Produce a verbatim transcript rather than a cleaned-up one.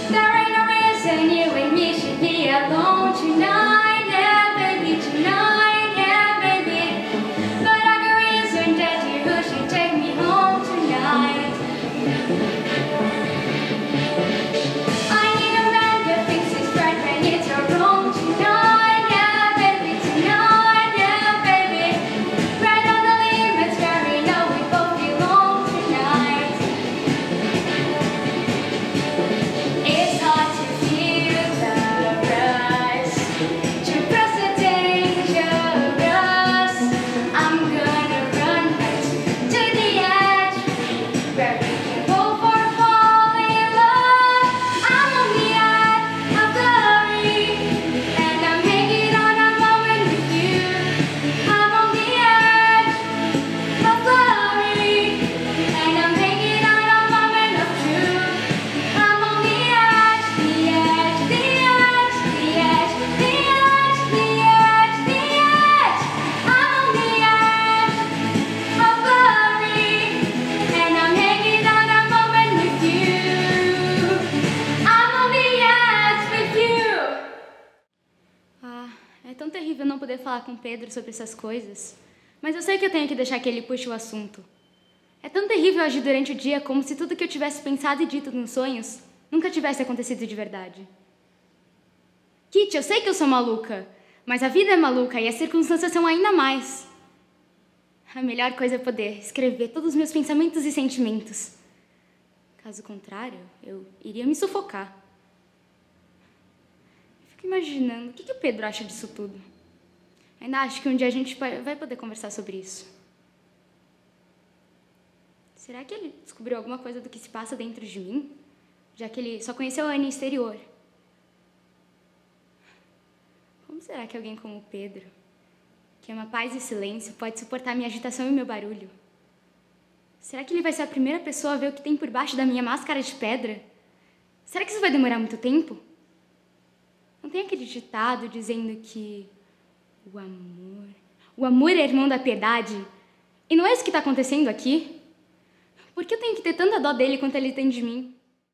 There ain't no reason you and me should be alone tonight, yeah, baby, tonight, yeah, baby. But I got reason that you should take me home tonight. I need a man that thinks he's right when it's wrong tonight, yeah, baby, tonight, yeah, baby. Right on the limits where we know we both belong tonight. It's hard to feel the rush, to press the dangerous. I'm gonna run right to the edge, where we can both fall in love. I'm on the edge of glory, and I'm hanging on a moment with you. I'm on the edge of glory, and I'm hanging on a moment of truth. I'm on the edge, the edge, the edge, the edge, the edge, the edge, the edge. I'm on the edge of glory, and I'm hanging on a moment with you. I'm on the edge with you. Ah, é tão terrível não poder falar com Pedro sobre essas coisas. Mas eu sei que eu tenho que deixar que ele puxe o assunto. É tão terrível agir durante o dia como se tudo que eu tivesse pensado e dito nos sonhos nunca tivesse acontecido de verdade. Kitty, eu sei que eu sou maluca, mas a vida é maluca e as circunstâncias são ainda mais. A melhor coisa é poder escrever todos os meus pensamentos e sentimentos. Caso contrário, eu iria me sufocar. Eu fico imaginando o que que o Pedro acha disso tudo. Ainda acho que um dia a gente vai poder conversar sobre isso. Será que ele descobriu alguma coisa do que se passa dentro de mim? Já que ele só conheceu a Annie exterior. Como será que alguém como o Pedro, que ama paz e silêncio, pode suportar minha agitação e meu barulho? Será que ele vai ser a primeira pessoa a ver o que tem por baixo da minha máscara de pedra? Será que isso vai demorar muito tempo? Não tem aquele ditado dizendo que o amor... O amor é irmão da piedade? E não é isso que está acontecendo aqui? Por que eu tenho que ter tanta dó dele quanto ele tem de mim?